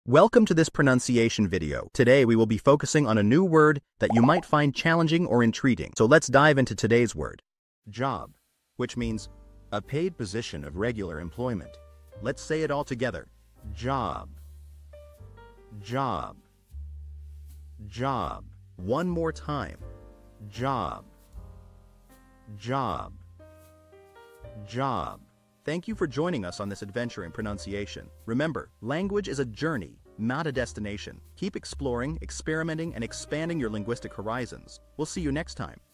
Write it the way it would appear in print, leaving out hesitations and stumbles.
Welcome to this pronunciation video. Today we will be focusing on a new word that you might find challenging or intriguing. So let's dive into today's word. Job, which means a paid position of regular employment. Let's say it all together. Job. Job. Job. One more time. Job. Job. Job. Thank you for joining us on this adventure in pronunciation. Remember, language is a journey, not a destination. Keep exploring, experimenting, and expanding your linguistic horizons. We'll see you next time.